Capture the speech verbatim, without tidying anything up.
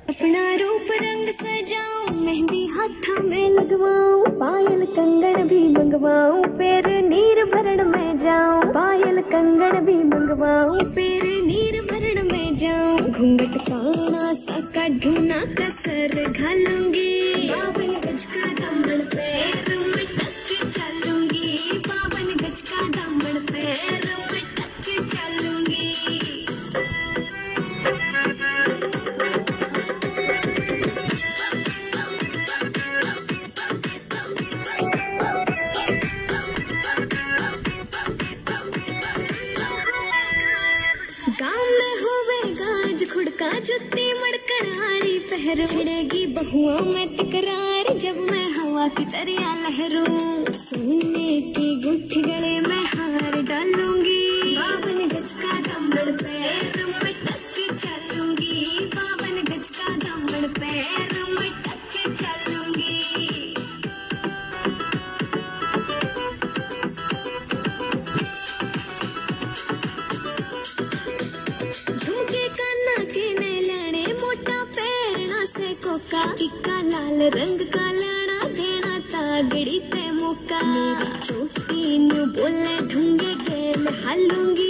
अपना रूप रंग सजाऊं, मेहंदी हाथों में लगवाऊं, पायल कंगन भी मंगवाऊं, फिर नीर भरण में जाऊं। पायल कंगन भी मंगवाऊं, फिर नीर भरण में जाऊं। घूंघट काना सा का ढूना कसर घालूंगी, बावन गज का दामन पैर में टक के चलूंगी। बावन गज का दामन पैर में टक के चलूंगी। खुड़का जुत्ती मड़कड़ाड़ी पहरो, छिड़ेगी बहुओं में तकरार जब मैं हवा की तरिया लहरूं। सोने की गुट्ठी गले में हार डालूंगी, बावन गज का दामन पैर में टक के चलूंगी। बावन गज का दामन पैर में टक के चलूंगी। कोका टिक्का लाल रंग का लाना देना तागड़ी ते मौका। मेरी चोटी नु बोले ढूंगे गेल हालूंगी,